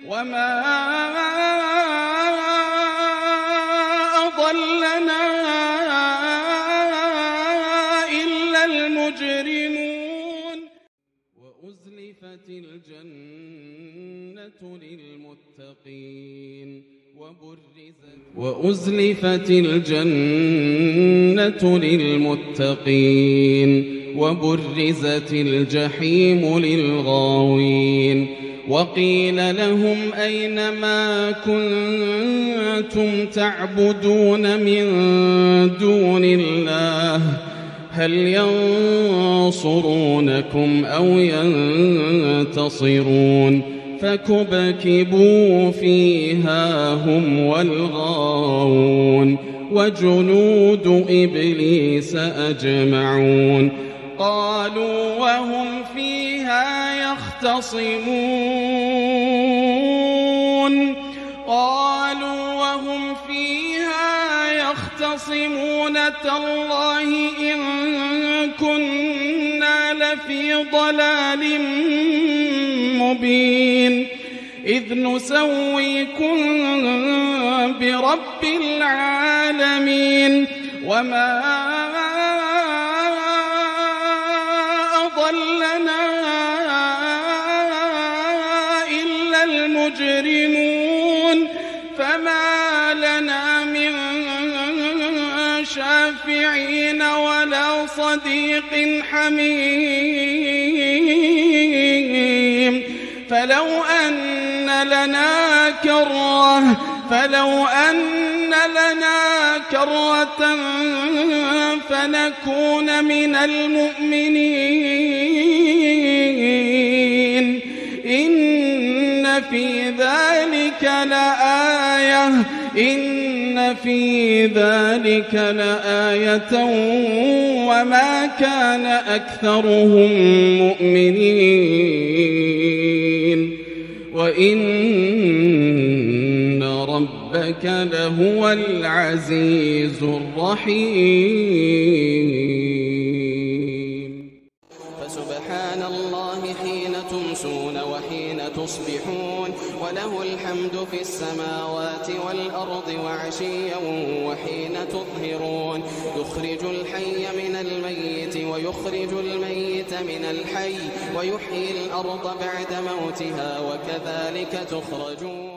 وما أضلنا إلا المجرمون. وأزلفت الجنة للمتقين وبرزت الجحيم للغاوين. وقيل لهم أين ما كنتم تعبدون من دون الله هل ينصرونكم أو ينتصرون فكبكبوا فيها هم والغاوون وجنود إبليس أجمعون. قالوا وهم فيها يختصمون تالله إن كنا لفي ضلال مبين إذ نسويكم برب العالمين. وما أضلنا إلا المجرمون فما لنا من شافعين ولا صديق حميم. فلو أن لنا كرة فنكون من المؤمنين إن في ذلك لآية وما كان أكثرهم مؤمنين وإن ربك لهو العزيز الرحيم. فسبحان الله حين تمسون وحين تصبحون وله الحمد في السماوات والأرض وعشيا وحين تظهرون يخرج الحي من الميت ويخرج الميت من الحي ويحيي الأرض بعد موتها وكذلك تخرجون.